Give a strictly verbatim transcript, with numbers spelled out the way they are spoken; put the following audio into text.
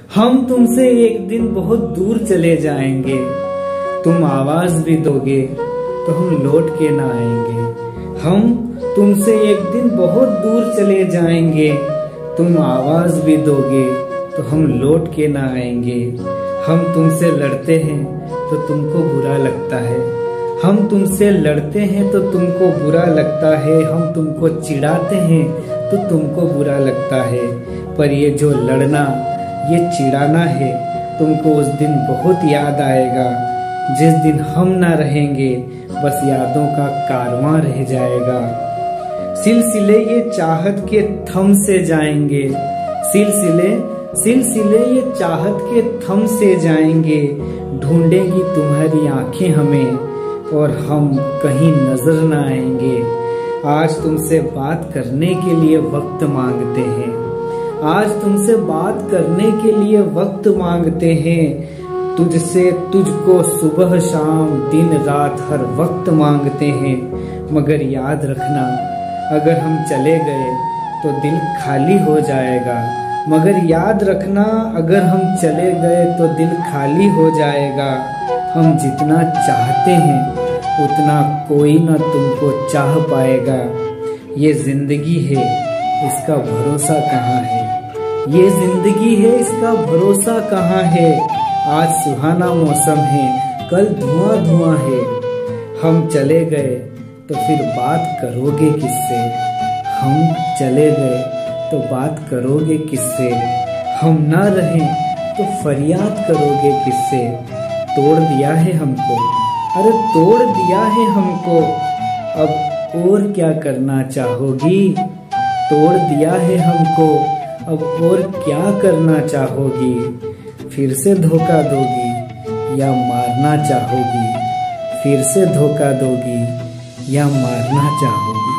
हम तुमसे एक दिन बहुत दूर चले जाएंगे, तुम आवाज भी दोगे तो हम लौट के ना आएंगे। हम तुमसे एक दिन बहुत दूर चले जाएंगे, तुम आवाज भी दोगे तो हम लौट के ना आएंगे। हम तुमसे लड़ते हैं तो तुमको बुरा लगता है, हम तुमसे लड़ते हैं तो तुमको बुरा लगता है, हम तुमको चिढ़ाते हैं तो तुमको बुरा लगता है। पर ये जो लड़ना, ये चिढ़ाना है, तुमको उस दिन बहुत याद आएगा जिस दिन हम ना रहेंगे, बस यादों का कारवां रह जाएगा। सिलसिले ये चाहत के थम से जाएंगे, सिलसिले सिलसिले ये चाहत के थम से जाएंगे। ढूंढेगी तुम्हारी आंखें हमें और हम कहीं नजर न आएंगे। आज तुमसे बात करने के लिए वक्त मांगते हैं, आज तुमसे बात करने के लिए वक्त मांगते हैं। तुझसे तुझको सुबह शाम दिन रात हर वक्त मांगते हैं। मगर याद रखना, अगर हम चले गए तो दिल खाली हो जाएगा। मगर याद रखना, अगर हम चले गए तो दिल खाली हो जाएगा। हम जितना चाहते हैं उतना कोई ना तुमको चाह पाएगा। ये जिंदगी है, इसका भरोसा कहाँ है, ये जिंदगी है, इसका भरोसा कहाँ है। आज सुहाना मौसम है, कल धुआं धुआं है। हम चले गए तो फिर बात करोगे किससे, हम चले गए तो बात करोगे किससे। हम ना रहें तो फरियाद करोगे किससे। तोड़ दिया है हमको, अरे तोड़ दिया है हमको, अब और क्या करना चाहोगी। तोड़ दिया है हमको, अब और क्या करना चाहोगी। फिर से धोखा दोगी या मारना चाहोगी, फिर से धोखा दोगी या मारना चाहोगी।